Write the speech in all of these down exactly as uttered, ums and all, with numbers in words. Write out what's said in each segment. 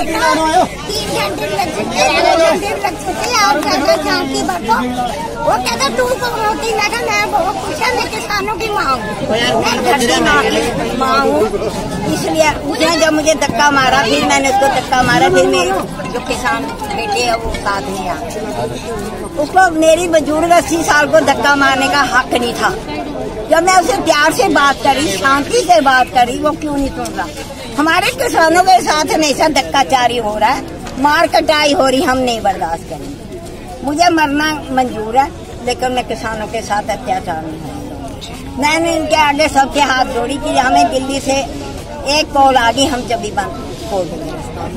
तीन घंटे लग चुके लग चुके आप कहते शांति बरतो। वो कहते तू कौन होती? मैं कहा मैं बहुत खुश है, मैं किसानों की माँ हूँ, माँ हूँ। इसलिए उसने जब मुझे धक्का मारा, फिर मैंने उसको धक्का मारा, फिर मेरी जो किसान बेटे है वो साथ में आ। उसको मेरी बुजुर्ग अस्सी साल को धक्का मारने का हक नहीं था। जब मैं उसे प्यार से बात करी, शांति से बात करी, वो क्यों नहीं सुन रहा? हमारे किसानों के साथ हमेशा धक्काचारी हो रहा है, मार कटाई हो रही, हम नहीं बर्दाश्त करेंगे। मुझे मरना मंजूर है, लेकिन मैं किसानों के साथ अत्याचार नहीं करूँगा। मैंने इनके आगे सबसे हाथ जोड़ी कि हमें दिल्ली से एक कॉल आ गई, हम जब भी बंद खोल देंगे।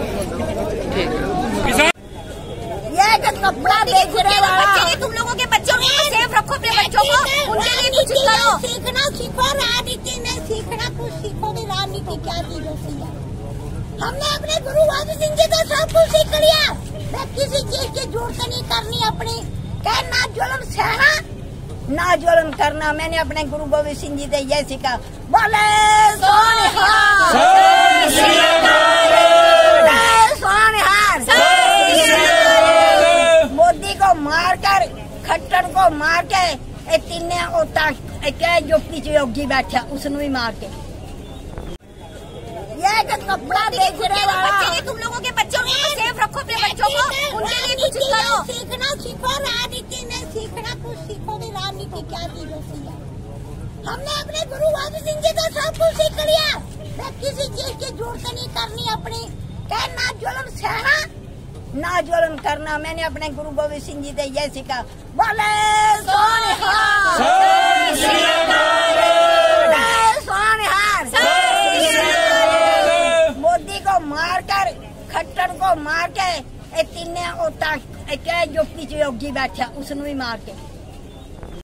ये कपड़ा बेच रहे वाला, तुम लोगों के बच्चों को सेफ रखो, अपने बच्चों को, उनके लिए कुछ करो। सीखना सीखो, राजनीति में सीखना कुछ सीखो भी। राजनीति क्या चीज होती है? हमने अपने गुरु गोविंद सिंह जी तो सब कुछ सीख लिया। मैं किसी चीज की जरूरत नहीं करनी अपनी। क्या ना जुल्म सहना, ना जुल्म करना। मैंने अपने गुरु गोविंद सिंह जी से यह सीखा। बोले सोनिहार, मोदी को मारकर, खट्टर को मार के, तीन क्या जो पीछे योगी बैठा उसने भी मार के। ये कपड़ा बेच रहे वाला, तुम लोगों के बच्चों को सेफ रखो, अपने बच्चों को, उनके लिए कुछ करो। सीखना सीखो, राजनीति में सीखना कुछ सीखो भी। राजनीति क्या चीज होती है? हमने अपने गुरु गोविंद सिंह जी तो सब कुछ सीख लिया। मैं किसी चीज की जरूरत नहीं करनी अपनी। क्या ना जुल्म सहना, ना जुल्म करना। मैंने अपने गुरु गोविंद सिंह जी से यह सीखा। बोले सोनिहार, मोदी को मारकर, खट्टर को मार के, तीन क्या जो पीछे योगी बैठा उसने भी मार के।